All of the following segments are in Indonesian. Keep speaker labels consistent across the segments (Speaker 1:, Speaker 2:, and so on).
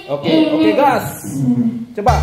Speaker 1: Oke, gas. Coba.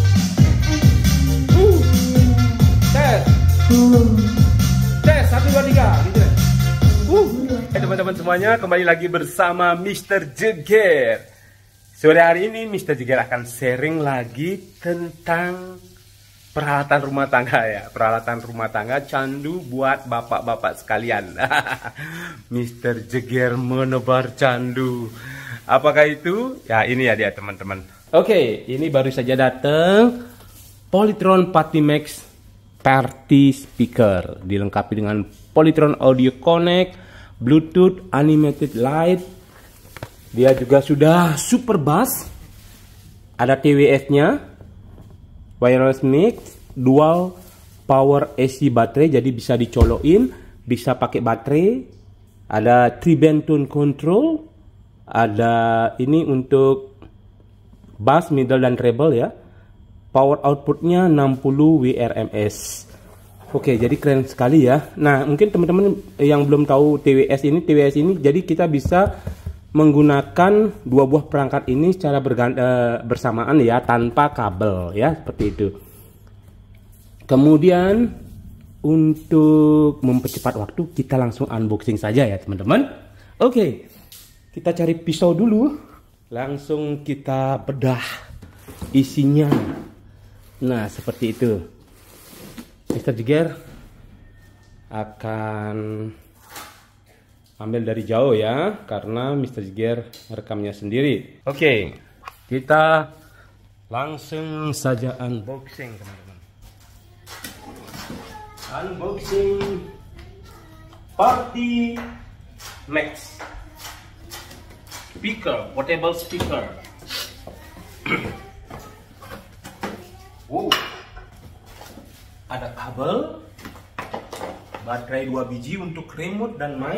Speaker 1: Tes. Tes 1 2 3 gitu. Hai teman-teman semuanya, kembali lagi bersama Mr. Jeger. Sore hari ini Mr. Jeger akan sharing lagi tentang peralatan rumah tangga ya. Peralatan rumah tangga candu buat bapak-bapak sekalian. Mr. Jeger menebar candu. Apakah itu? Ya ini ya dia teman-teman. Oke, ini baru saja datang Polytron PartyMax Party Speaker. Dilengkapi dengan Polytron Audio Connect, Bluetooth, Animated Light. Dia juga sudah super bass. Ada TWS-nya, wireless mic, dual power AC baterai, jadi bisa dicolokin, bisa pakai baterai. Ada 3-band tone control. Ada ini untuk bass, middle, dan treble ya. Power outputnya 60 WRMS. Oke, jadi keren sekali ya. Nah, mungkin teman-teman yang belum tahu TWS ini, jadi kita bisa menggunakan dua buah perangkat ini secara bersamaan ya, tanpa kabel ya, seperti itu. Kemudian untuk mempercepat waktu, kita langsung unboxing saja ya teman-teman. Oke, kita cari pisau dulu, langsung kita bedah isinya. Nah, seperti itu. Mr. Jeger akan ambil dari jauh ya, karena Mr. Jeger rekamnya sendiri. Oke, kita langsung saja unboxing teman-teman. Unboxing PartyMax speaker, portable speaker. Wow. Ada kabel, baterai 2 biji untuk remote dan mic,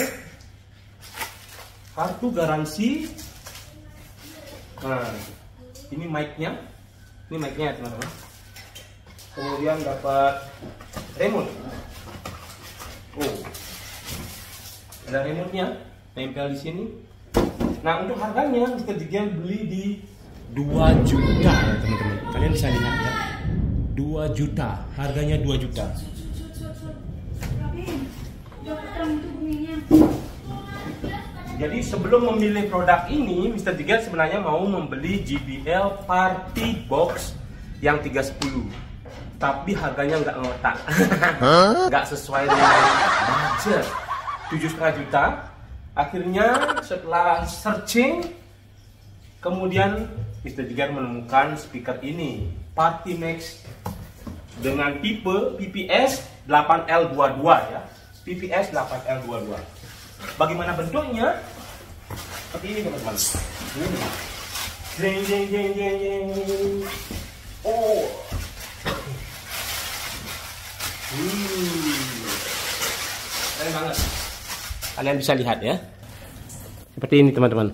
Speaker 1: kartu garansi. Nah, ini mic-nya. Ini mic-nya teman-teman. Kemudian dapat remote. Oh. Ada remote-nya tempel di sini. Nah, untuk harganya Mr. Jeger beli di 2 juta ya teman-teman. Kalian bisa lihat ya. 2 juta. Harganya 2 juta. Jadi sebelum memilih produk ini, Mr. Jeger sebenarnya mau membeli JBL Party Box yang 310. Tapi harganya nggak ngotak. Nggak sesuai dengan budget. 7,5 juta. Akhirnya setelah searching, kemudian Mr. Jeger menemukan speaker ini, PartyMax dengan tipe PPS 8L22 ya, PPS 8L22. Bagaimana bentuknya? Seperti ini teman-teman. Jeng jeng jeng jeng jeng. Oh. Keren banget. Kalian bisa lihat ya. Seperti ini teman-teman.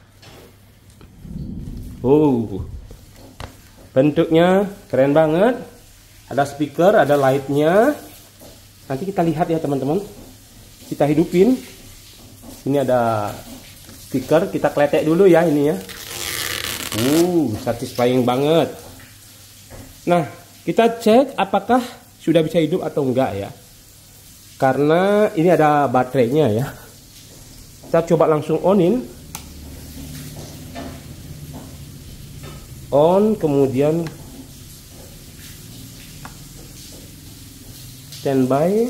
Speaker 1: Oh. Bentuknya keren banget. Ada speaker, ada lightnya. Nanti kita lihat ya teman-teman. Kita hidupin. Ini ada speaker, kita kletek dulu ya ini ya. Satisfying banget. Nah, kita cek apakah sudah bisa hidup atau enggak ya. Karena ini ada baterainya ya. Kita coba langsung onin. On, kemudian standby.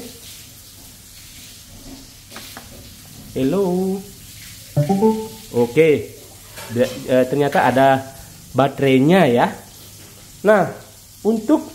Speaker 1: Hello. Oke. Ternyata ada baterainya ya. Nah, untuk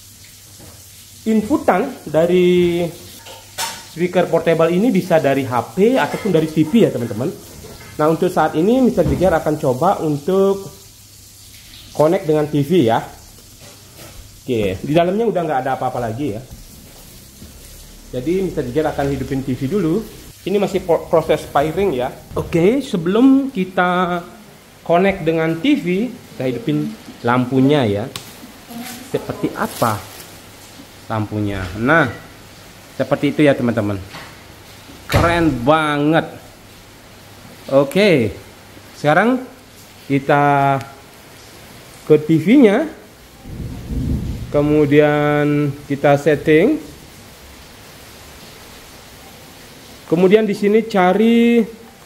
Speaker 1: inputan dari speaker portable ini bisa dari HP ataupun dari TV ya teman-teman. Nah, untuk saat ini Mr. Jeger akan coba untuk connect dengan TV ya. Oke, di dalamnya udah nggak ada apa-apa lagi ya. Jadi Mr. Jeger akan hidupin TV dulu. Ini masih proses firing ya. Oke, sebelum kita connect dengan TV, kita hidupin lampunya ya. Seperti apa lampunya? Nah, seperti itu ya teman-teman. Keren banget. Oke, sekarang kita ke TV-nya. Kemudian kita setting. Kemudian di sini cari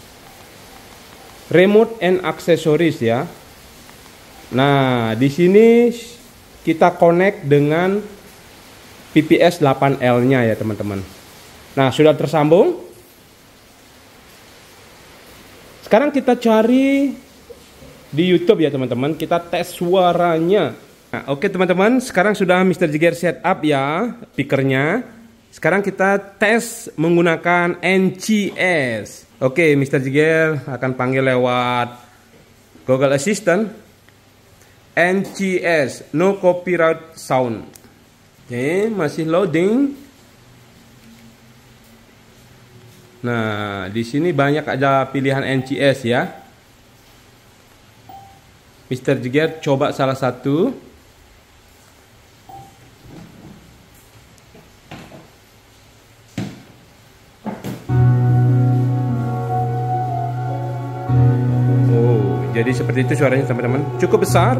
Speaker 1: remote and accessories ya. Nah, di sini kita connect dengan PPS 8L-nya ya, teman-teman. Nah, sudah tersambung. Sekarang kita cari di YouTube ya, teman-teman. Kita tes suaranya. Nah, oke teman-teman, sekarang sudah Mr. Jagger setup ya speakernya. Sekarang kita tes menggunakan NCS. Oke, Mr. Jagger akan panggil lewat Google Assistant. NCS, no copyright sound. Oke, masih loading. Nah, di sini banyak ada pilihan NCS ya. Mr. Jagger coba salah satu. Jadi seperti itu suaranya teman-teman, cukup besar.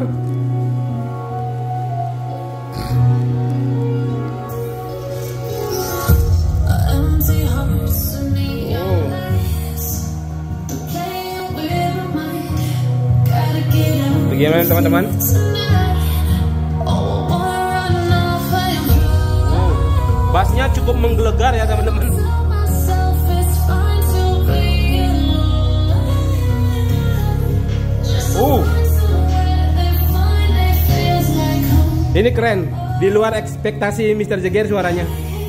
Speaker 1: Bagaimana teman-teman? Bassnya cukup menggelegar ya teman-teman. Ini keren, di luar ekspektasi Mr. Jagger suaranya.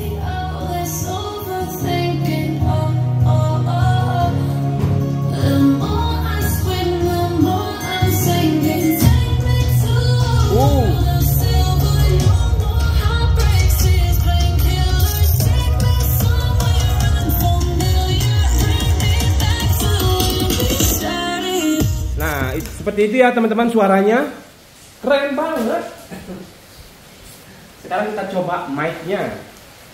Speaker 1: Nah, seperti itu ya teman-teman, suaranya keren banget. Sekarang kita coba mic-nya.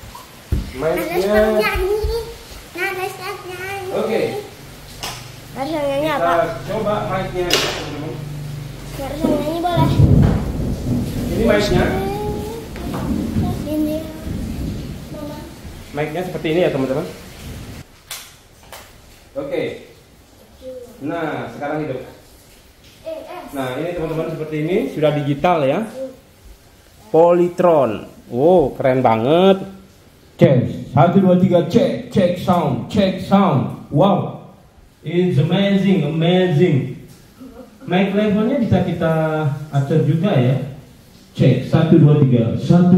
Speaker 1: Oke.
Speaker 2: Harus nyanyi apa?
Speaker 1: Kita coba mic-nya.
Speaker 2: Harus nyanyi boleh.
Speaker 1: Ini mic-nya.
Speaker 2: Ini.
Speaker 1: Mic-nya seperti ini ya teman-teman. Oke. Nah, sekarang hidup. Nah, ini teman-teman seperti ini, sudah digital ya. Polytron. Wow, keren banget. Cek 1 2 3 cek sound. Wow. It's amazing. Mic levelnya bisa kita atur juga ya. Cek 1 2 3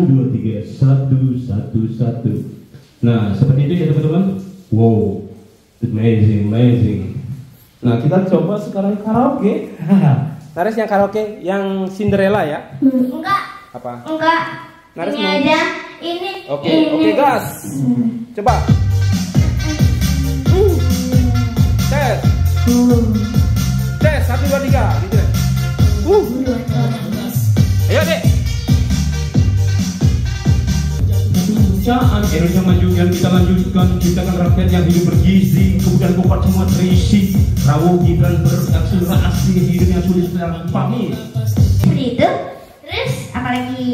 Speaker 1: 1. Nah, seperti itu ya teman-teman. Wow. Amazing. Nah, kita coba sekarang karaoke. Nares yang karaoke yang Cinderella ya?
Speaker 2: Enggak.
Speaker 1: Apa?
Speaker 2: Enggak.
Speaker 1: Nares
Speaker 2: Ini aja. Ini.
Speaker 1: Oke, gas. Coba. Tes. Tes 1 2 3 gitu. Ayo, Dek. Indonesia maju yang kita lanjutkan, ciptakan rakyat yang hidup bergizi, kemudian pokok semua terisi. Prabowo Gibran berakselerasi, hidupnya sulit dalam pamit.
Speaker 2: Seperti itu. Terus apalagi?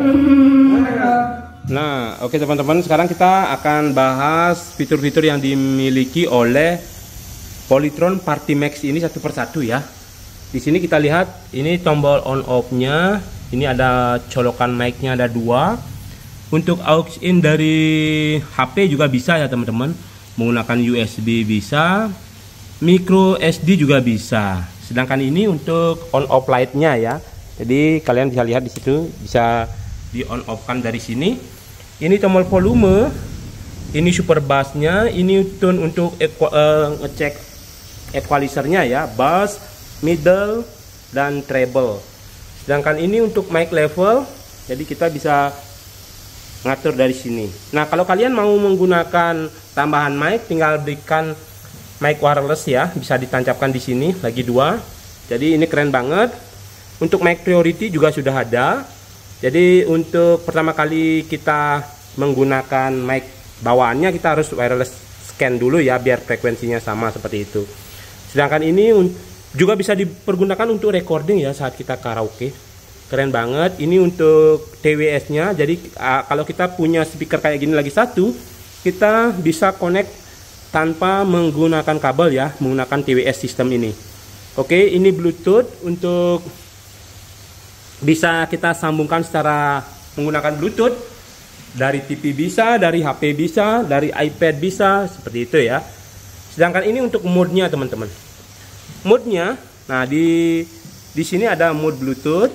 Speaker 1: Nah, oke teman-teman, sekarang kita akan bahas fitur-fitur yang dimiliki oleh Polytron Party Max ini satu persatu ya. Di sini kita lihat ini tombol on off-nya. Ini ada colokan mic-nya ada 2. Untuk aux in dari HP juga bisa ya teman-teman. Menggunakan USB bisa, micro SD juga bisa. Sedangkan ini untuk on off light-nya ya. Jadi kalian bisa lihat di situ, bisa di on off kan dari sini. Ini tombol volume, ini super bass-nya, ini tone untuk ngecek equalizer-nya ya, bass, middle, dan treble. Sedangkan ini untuk mic level, jadi kita bisa ngatur dari sini. Nah, kalau kalian mau menggunakan tambahan mic, tinggal berikan mic wireless ya, bisa ditancapkan di sini lagi 2. Jadi ini keren banget. Untuk mic priority juga sudah ada. Jadi untuk pertama kali kita menggunakan mic bawaannya, kita harus wireless scan dulu ya, biar frekuensinya sama seperti itu. Sedangkan ini Juga bisa dipergunakan untuk recording ya saat kita karaoke. Keren banget. Ini untuk TWS-nya. Jadi kalau kita punya speaker kayak gini lagi satu, kita bisa connect tanpa menggunakan kabel ya, menggunakan TWS sistem ini. Oke, ini Bluetooth untuk bisa kita sambungkan secara menggunakan Bluetooth. Dari TV bisa, dari HP bisa, dari iPad bisa, seperti itu ya. Sedangkan ini untuk mode-nya teman-teman. Mode-nya, nah di sini ada mode Bluetooth.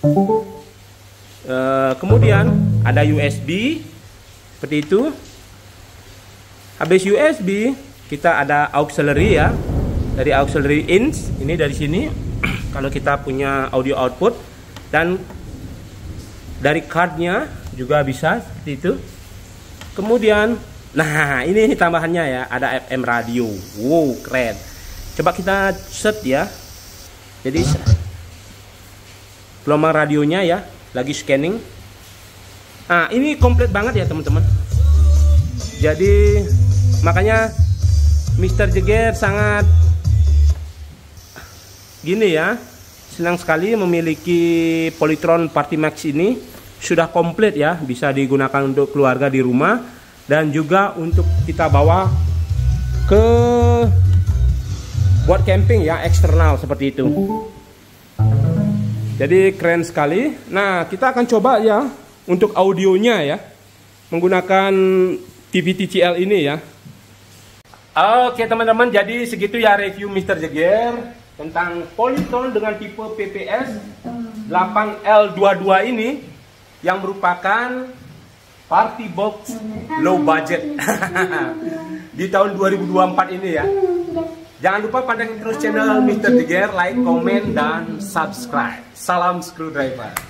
Speaker 1: Kemudian ada USB seperti itu. Habis USB kita ada auxiliary ya, dari auxiliary in ini dari sini kalau kita punya audio output, dan dari cardnya juga bisa seperti itu. Kemudian nah ini tambahannya ya, ada FM radio. Wow, keren. Coba kita set ya. Jadi gelombang radionya ya lagi scanning. Nah ini komplit banget ya teman-teman. Jadi makanya Mr. Jagger sangat gini ya, senang sekali memiliki Polytron Party Max ini. Sudah komplit ya, bisa digunakan untuk keluarga di rumah dan juga untuk kita bawa ke buat camping ya, eksternal seperti itu. Jadi keren sekali. Nah kita akan coba ya untuk audionya ya, menggunakan TV TCL ini ya. Oke teman-teman, jadi segitu ya review Mr. Jagger tentang Polytron dengan tipe PPS 8L22 ini, yang merupakan party box low budget di tahun 2024 ini ya. Jangan lupa pantengin terus channel Mr. Jagger, like, komen, dan subscribe. Salam screwdriver.